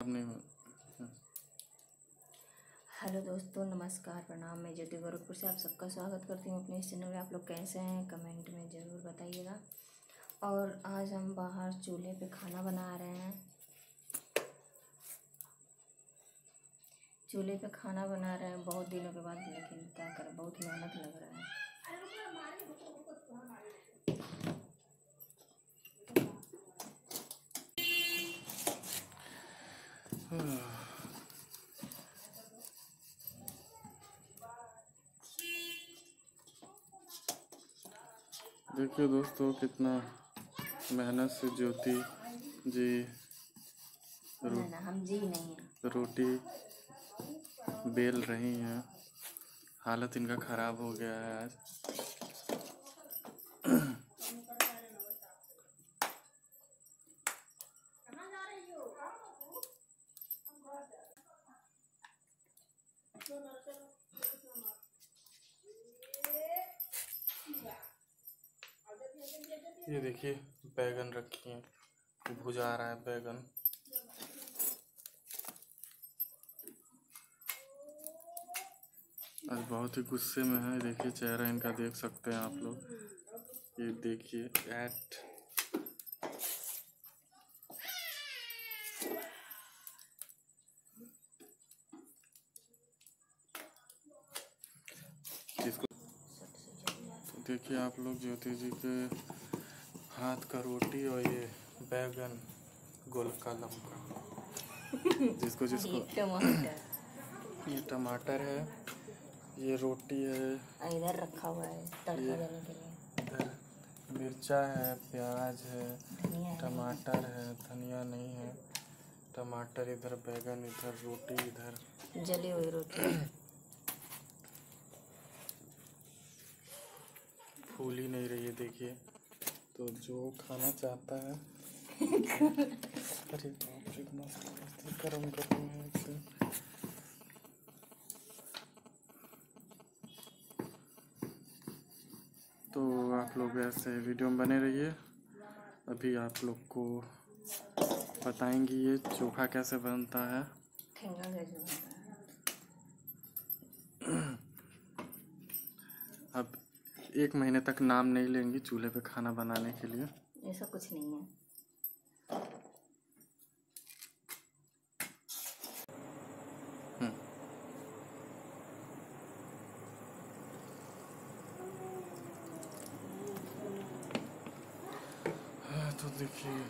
ख़राब नहीं हो। हेलो दोस्तों, नमस्कार, प्रणाम। मैं ज्योति गोरखपुर से आप सबका स्वागत करती हूँ अपने इस चैनल में। आप लोग कैसे हैं कमेंट में ज़रूर बताइएगा। और आज हम बाहर चूल्हे पे खाना बना रहे हैं। चूल्हे पे खाना बना रहे हैं बहुत दिनों के बाद, लेकिन क्या करें, बहुत मेहनत लग रहा है। देखिए दोस्तों, कितना मेहनत से ज्योति जी हम जी नहीं हैं, रोटी बेल रही हैं। हालत इनका ख़राब हो गया है आज। ये देखिए बैगन रखी हैं, भुजा रहा है बैगन। आज बहुत ही गुस्से में है। देखिए चेहरा इनका देख सकते हैं आप लोग। ये देखिए इसको तो देखिए आप लोग ज्योति जी के हाथ का रोटी और ये बैगन गोलका लम्का जिसको ये टमाटर है, ये रोटी है, इधर रखा हुआ है तड़का देने के लिए। इधर मिर्चा है, प्याज है, टमाटर है, धनिया नहीं है, टमाटर इधर, बैगन इधर, रोटी इधर, जली हुई रोटी। फूल ही नहीं रही है देखिए। तो जो खाना चाहता है अरे बाप रे, मस्त गरम गरम है एकदम। तो आप लोग ऐसे वीडियो में बने रहिए। अभी आप लोग को बताएंगे ये चोखा कैसे बनता है। अब 1 महीने तक नाम नहीं लेंगी चूल्हे पे खाना बनाने के लिए। ऐसा कुछ नहीं है। तो देखिए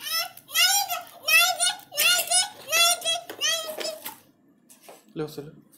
लो चलो।